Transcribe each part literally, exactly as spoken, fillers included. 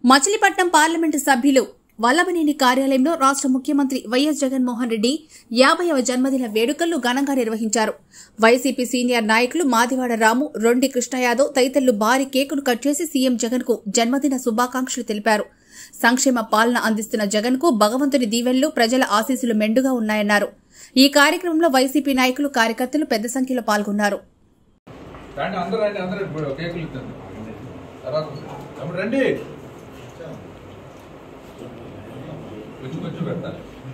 Machilipatnam parliament సభ్యులు వల్లభనేని కార్యాలయంలో రాష్ట్ర ముఖ్యమంత్రి వైఎస్ జగన్మోహన్ రెడ్డి యాభైవ జన్మదిన వేడుకలను ఘనంగా నిర్వహించారు. వైసీపీ సీనియర్ నాయకులు మాదివాడ రాము, రొండి కృష్ణయాదవ్ తదితరులు భారీ కేకును కట్ చేసి సీఎం జగన్ కు జన్మదిన శుభాకాంక్షలు తెలిపారు. సంక్షేమ పాలన అందిస్తున్న జగన్ కు భగవంతుని దీవెనలు, ప్రజల ఆశీస్సులు మెండుగా ఉన్నాయన్నారు. ఈ కార్యక్రమంలో వైసీపీ నాయకులు, కార్యకర్తలు పెద్ద సంఖ్యలో పాల్గొన్నారు. కొంచెం కొంచెం పెట్టాలి.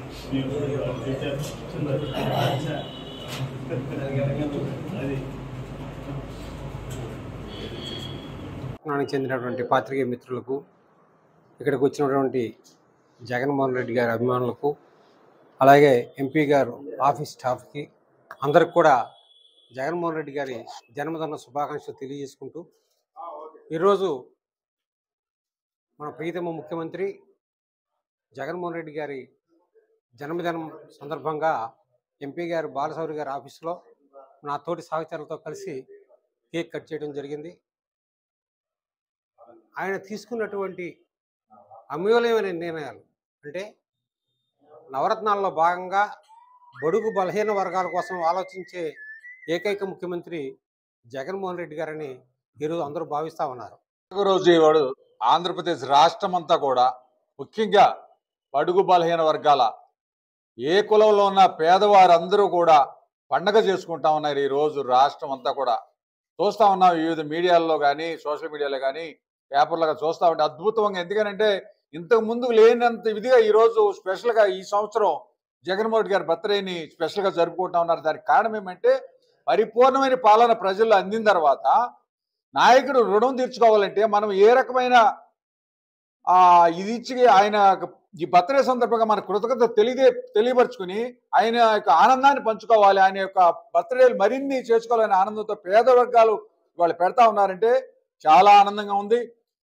నాకు చెందినటువంటి పాత్రికేయ మిత్రులకు, ఇక్కడికి వచ్చినటువంటి జగన్మోహన్ రెడ్డి గారి అభిమానులకు, అలాగే ఎంపీ గారు ఆఫీస్ స్టాఫ్కి అందరికి కూడా జగన్మోహన్ రెడ్డి గారి జన్మదిన శుభాకాంక్షలు తెలియజేసుకుంటూ, ఈరోజు మన ప్రియతమ ముఖ్యమంత్రి జగన్మోహన్ రెడ్డి గారి జన్మదినం సందర్భంగా ఎంపీ గారు బాలశౌరి గారి ఆఫీసులో నా తోటి సహచరులతో కలిసి కేక్ కట్ చేయడం జరిగింది. ఆయన తీసుకున్నటువంటి అమూల్యమైన నిర్ణయాలు అంటే నవరత్నాల్లో భాగంగా బడుగు బలహీన వర్గాల కోసం ఆలోచించే ఏకైక ముఖ్యమంత్రి జగన్మోహన్ రెడ్డి గారని ఈరోజు అందరూ భావిస్తూ ఉన్నారు. రోజు ఇవాడు ఆంధ్రప్రదేశ్ రాష్ట్రం అంతా కూడా, ముఖ్యంగా బడుగు బలహీన వర్గాల ఏ కులంలో ఉన్న పేదవారందరూ కూడా పండగ చేసుకుంటా ఉన్నారు. ఈరోజు రాష్ట్రం అంతా కూడా చూస్తూ ఉన్నాం. వివిధ మీడియాల్లో కానీ, సోషల్ మీడియాలో కానీ, పేపర్లుగా చూస్తూ ఉంటే అద్భుతంగా. ఎందుకనంటే ఇంతకు ముందు లేనంత ఇదిగా ఈరోజు స్పెషల్గా ఈ సంవత్సరం జగన్మోహన్ రెడ్డి గారి బర్త్డేని స్పెషల్గా జరుపుకుంటా ఉన్నారు. దానికి కారణం ఏమంటే పరిపూర్ణమైన పాలన ప్రజల్లో అందిన తర్వాత నాయకుడు రుణం తీర్చుకోవాలంటే మనం ఏ రకమైన ఇది ఇచ్చి ఆయన ఈ బర్త్డే సందర్భంగా మన కృతజ్ఞత తెలియదే తెలియపరుచుకుని ఆయన యొక్క ఆనందాన్ని పంచుకోవాలి, ఆయన యొక్క బర్త్డేలు మరిన్ని చేసుకోవాలనే ఆనందంతో పేద వర్గాలు వాళ్ళు పెడతా ఉన్నారంటే చాలా ఆనందంగా ఉంది.